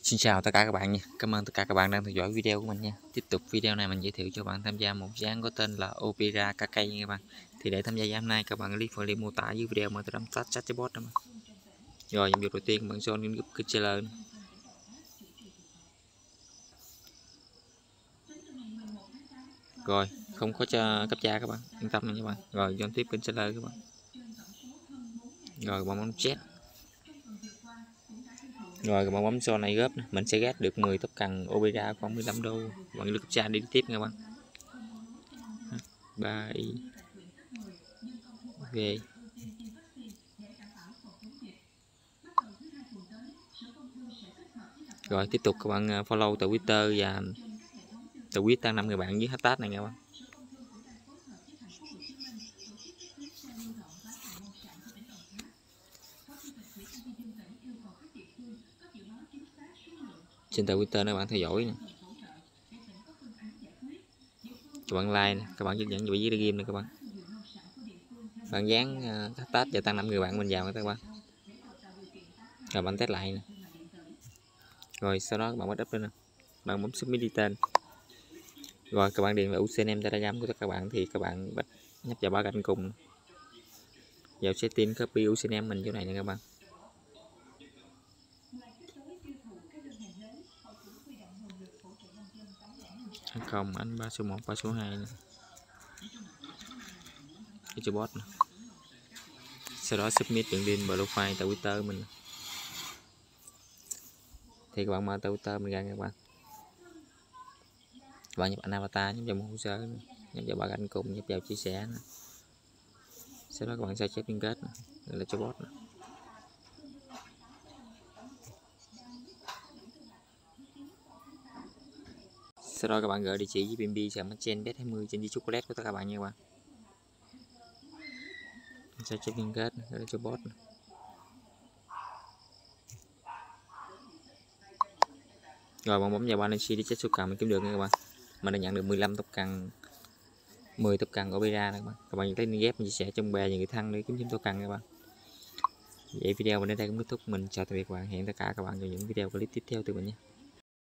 Xin chào tất cả các bạn nha. Cảm ơn tất cả các bạn đang theo dõi video của mình nha. Tiếp tục video này mình giới thiệu cho bạn tham gia một dự án có tên là Opera Kakay nha các bạn. Thì để tham gia dự án này các bạn click phần link mô tả dưới video mà tôi đăng tắt chatbot đó mà. Rồi nhiệm vụ đầu tiên bạn John giúp cái trailer. Rồi không có cho cấp cha các bạn, yên tâm nha các bạn. Rồi John tiếp kênh trailer các bạn. Rồi bạn bấm chat. Rồi các bạn bấm so này góp, mình sẽ ghét được 10 tóc cần Opera khoảng 15 đô. Bạn lưu cấp cha đi tiếp nha các bạn. 3 y về. Rồi tiếp tục các bạn follow từ Twitter và từ quyết tăng 5 người bạn với hashtag này nha các bạn. Trên tờ Twitter các bạn theo dõi nè. Các bạn like nè, các bạn hướng dẫn về dưới game này các bạn. Bạn dán hashtag và tăng 5 người bạn mình vào các bạn. Rồi bạn test lại nè. Rồi sau đó các bạn bắt up lên nè. Bạn bấm submit đi tên. Rồi các bạn điền vào username Telegram của các bạn thì các bạn bắt nhấp vào ba cạnh cùng. Vào setting copy username mình chỗ này nè các bạn. Không anh 3 số 1 3 số 2 nè. Cái cho bot nè. Sau đó submit đường link profile tại Twitter mình. Thì các bạn mở tại Twitter mình ra các bạn. Các bạn nhập ảnh avatar, nhập vào một hồ sơ, nhập vào ba cạnh cùng, nhập vào chia sẻ nè. Sau đó các bạn sao chép liên kết nè, là cho bot nè. Sau đó các bạn gửi địa chỉ với BNB sàn trên bet 20 trên di chocolate của các bạn nha các bạn. Sao chép liên kết nè, cho bot nè. Rồi bạn bấm vào balance đi check số cần mình kiếm được nha các bạn. Mình đã nhận được 15 tóc cần, 10 tóc cần Opera nè các bạn. Các bạn thấy ghép chia sẻ trong bè và người thân để kiếm thêm tóc cần các bạn. Vậy video mình đến đây cũng kết thúc. Mình chào tạm biệt các bạn, hẹn tất cả các bạn vào những video clip tiếp theo từ mình nhé.